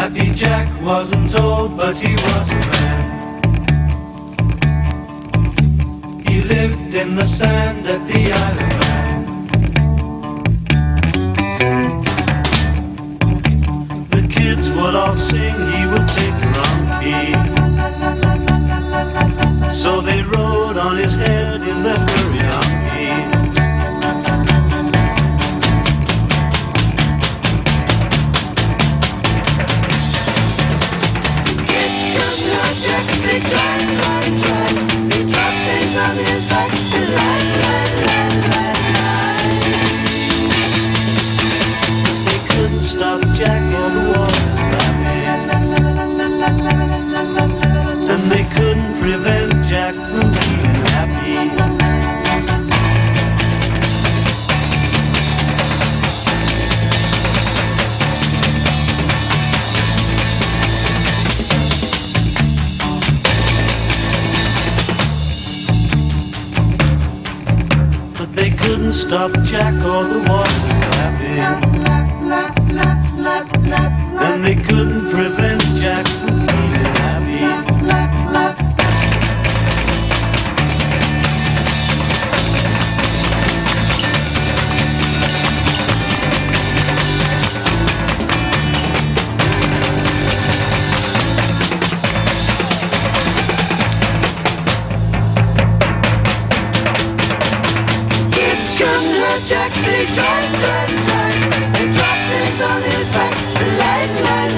Happy Jack wasn't old, but he was a man. He lived in the sand at the Isle of Man. The kids would all sing, he would take the wrong key. So they rode on his head in their furry donkey. They try. They drop things on his back and lie. They couldn't stop Jack or the water's lapping. And they couldn't prevent Jack from being happy. They couldn't stop Jack or the water's lapping. And they couldn't prevent Jack from feeling happy. Jack, they try. They drop things on his back. Lie.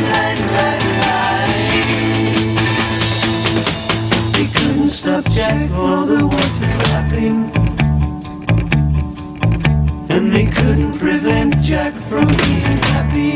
They couldn't stop Jack or the water's lapping. And they couldn't prevent Jack from being happy.